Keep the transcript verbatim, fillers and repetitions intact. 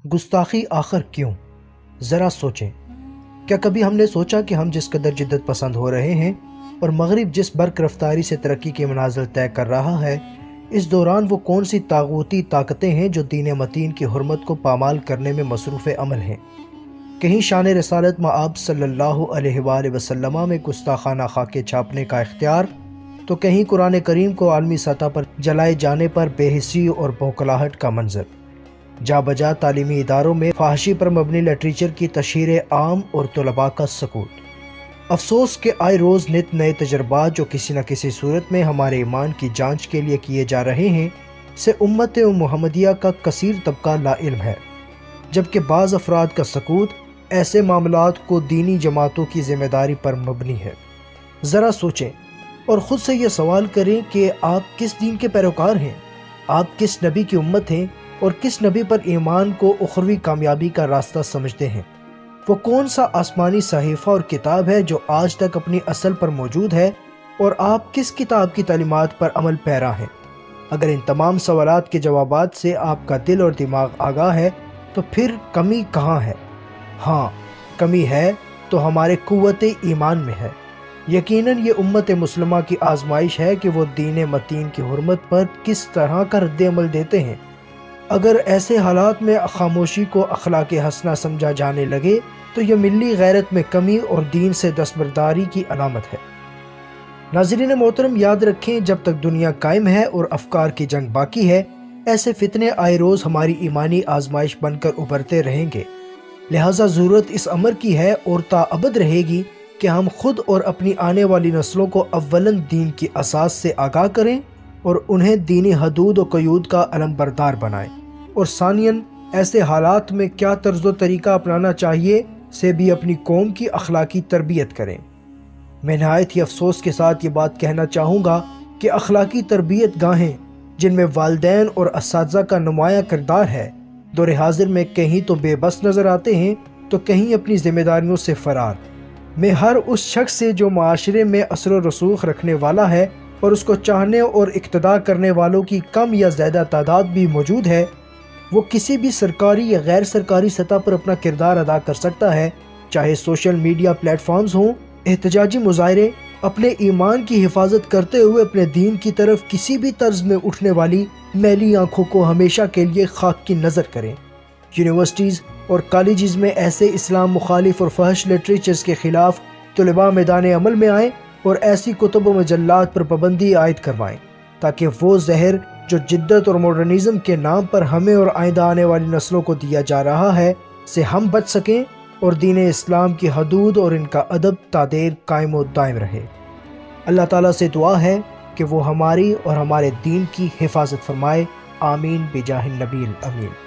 گستاخی آخر کیوں؟ ذرا سوچیں، کیا کبھی ہم نے سوچا کہ ہم جس قدر جدت پسند ہو رہے ہیں اور مغرب جس برق رفتاری سے ترقی کے منازل طے کر رہا ہے، اس دوران وہ کون سی طاغوتی طاقتیں ہیں جو دین متین کی حرمت کو پامال کرنے میں مصروف عمل ہیں؟ کہیں شان رسالت مآب صلی اللہ علیہ وآلہ وسلم میں گستاخانہ خاکے چھاپنے کا اختیار، تو کہیں قرآن کریم کو عالمی سطح پر جلائے جانے پر بے حسی اور بھوکلاہٹ کا منظر، جا بجا تعلیمی اداروں میں فحاشی پر مبنی لٹریچر کی تشہیر عام اور طلباء کا سکوت۔ افسوس کہ آئے روز نت نئے تجربات جو کسی نہ کسی صورت میں ہمارے ایمان کی جانچ کے لیے کیے جا رہے ہیں سے امت محمدیہ کا کثیر طبقہ لا علم ہے، جبکہ بعض افراد کا سکوت ایسے معاملات کو دینی جماعتوں کی ذمہ داری پر مبنی ہے۔ ذرا سوچیں اور خود سے یہ سوال کریں کہ آپ کس دین کے پیروکار ہیں، آپ کس نبی کی امت ہیں اور کس نبی پر ایمان کو اخروی کامیابی کا راستہ سمجھتے ہیں؟ وہ کون سا آسمانی صحیفہ اور کتاب ہے جو آج تک اپنی اصل پر موجود ہے اور آپ کس کتاب کی تعلیمات پر عمل پیرا ہیں؟ اگر ان تمام سوالات کے جوابات سے آپ کا دل اور دماغ آگاہ ہے تو پھر کمی کہاں ہے؟ ہاں، کمی ہے تو ہمارے قوت ایمان میں ہے۔ یقیناً یہ امت مسلمہ کی آزمائش ہے کہ وہ دین متین کی حرمت پر کس طرح کا رد عمل دیتے ہیں۔ اگر ایسے حالات میں خاموشی کو اخلاق حسنہ سمجھا جانے لگے تو یہ ملی غیرت میں کمی اور دین سے دستبرداری کی علامت ہے۔ ناظرین محترم، یاد رکھیں، جب تک دنیا قائم ہے اور افکار کی جنگ باقی ہے، ایسے فتنے آئے روز ہماری ایمانی آزمائش بن کر ابھرتے رہیں گے۔ لہٰذا ضرورت اس امر کی ہے اور تا ابد رہے گی کہ ہم خود اور اپنی آنے والی نسلوں کو اولاً دین کی اساس سے آگاہ کریں اور انہیں دینی حدود و قیود کا علم بردار بنائیں، اور ثانیاً ایسے حالات میں کیا طرز و طریقہ اپنانا چاہیے سے بھی اپنی قوم کی اخلاقی تربیت کریں۔ میں نہایت ہی افسوس کے ساتھ یہ بات کہنا چاہوں گا کہ اخلاقی تربیت گاہیں جن میں والدین اور اساتذہ کا نمایاں کردار ہے، دور حاضر میں کہیں تو بے بس نظر آتے ہیں تو کہیں اپنی ذمہ داریوں سے فرار۔ میں ہر اس شخص سے جو معاشرے میں اثر و رسوخ رکھنے والا ہے اور اس کو چاہنے اور اقتداء کرنے والوں کی کم یا زیادہ تعداد بھی موجود ہے، وہ کسی بھی سرکاری یا غیر سرکاری سطح پر اپنا کردار ادا کر سکتا ہے، چاہے سوشل میڈیا پلیٹ فارمز ہوں، احتجاجی مظاہرے، اپنے ایمان کی حفاظت کرتے ہوئے اپنے دین کی طرف کسی بھی طرز میں اٹھنے والی میلی آنکھوں کو ہمیشہ کے لیے خاک کی نظر کریں۔ یونیورسٹیز اور کالجز میں ایسے اسلام مخالف اور فحش لٹریچرز کے خلاف طلباء میدان عمل میں آئیں اور ایسی کتب و مجلات پر پابندی عائد کروائیں تاکہ وہ زہر جو جدت اور ماڈرنزم کے نام پر ہمیں اور آئندہ آنے والی نسلوں کو دیا جا رہا ہے سے ہم بچ سکیں اور دین اسلام کی حدود اور ان کا ادب تادیر قائم و دائم رہے۔ اللہ تعالیٰ سے دعا ہے کہ وہ ہماری اور ہمارے دین کی حفاظت فرمائے۔ آمین بجاہ النبی الامین۔